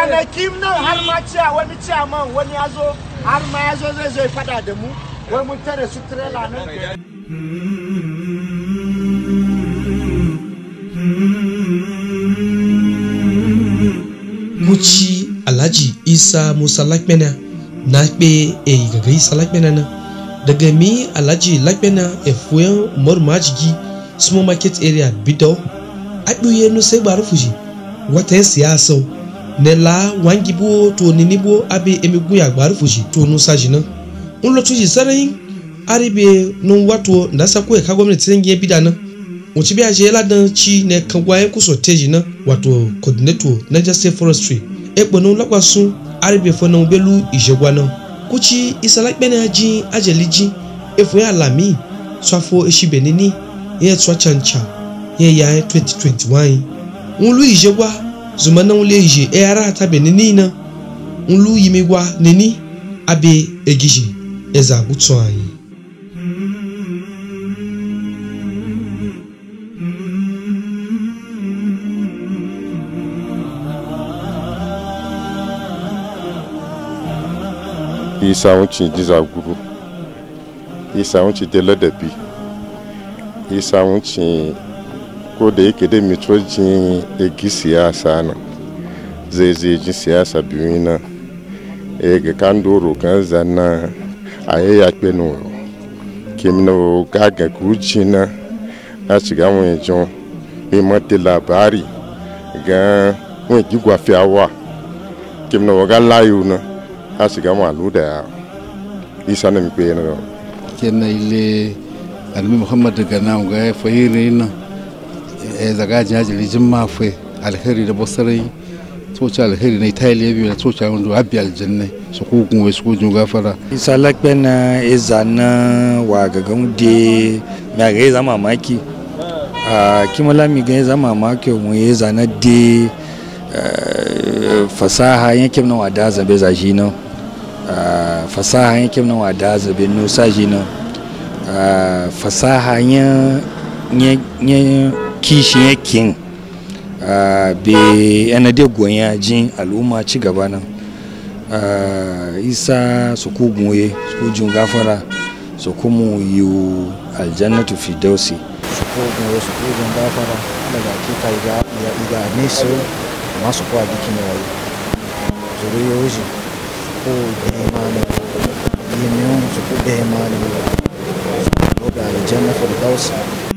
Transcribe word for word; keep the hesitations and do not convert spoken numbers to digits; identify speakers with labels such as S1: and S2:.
S1: kwanakin nan har ma ciya wani ciyaman wani ya zo har ma ya zo zai zai fada da mu wai mun tare su trailer nan
S2: Muci Alhaji Isa Musa Lakmena na pe e gaga Isa Lakmena na daga mi Alhaji Lakmena e fuyan Umar Majigi small market area Bido abuye no sai ba rufuji wata siyasa ne la wangibo to ninibo abe emigu ya gba rufuji to no sajina un lo tuji sarai aribe no wato ndasa ko e ka gwamnati tsengiye bidana Uchi bi aje ladan chi ne kangwaye kuso teji na wato coordinator Niger State Forestry ekpono lakwasun aribe fo na ubelu ijegwa na kuchi Isa Lakmena aji ajeliji efu ya lami swafo eshibenini ye twa chancha ye ya twenty twenty-one unlu ijegwa zumana ule ije e ara ta benini na unlu yimigwa neni abe egiji eza gutso anyi
S3: Isa wuce jiza guru Isa wuce dela da bi Isa wuce ko da yake da mitojin egi siyasa na zai zai ji siyasa biyu na e ga kan doro kan zanna a yaya kpenu kemino gaga kuji na a shiga wani jon mai mata labari ga wani gigwa fiyawa kemino waga layu na a shiga malu da Isa na mikpe na
S4: kena ile almi Muhammad daga nan ga fahiri na e zaga jaji jimma fe alheri da bosarai socha alheri na italia biyu da socha wanda abi aljanna su ko kun su ko gafara
S5: Isa Lakmena ezana wa gagan de na ga zama maki a kimala mi ga zama maki mu ezana de fasaha yankin na wada zabe zaji na fasaha yankin na wada zabe no saji na fasaha nya nya kishi yakin be yana de gonya jin al'umma ci gaba nan Isa su ku gunye su jun gafara su kuma yu aljannatu fidausi su ku gunye su ku jun gafara daga kita ga ya iga neso masu kwa dikin wayo zuriyoji ko imani yin su ku da imani su ku da aljanna fidausi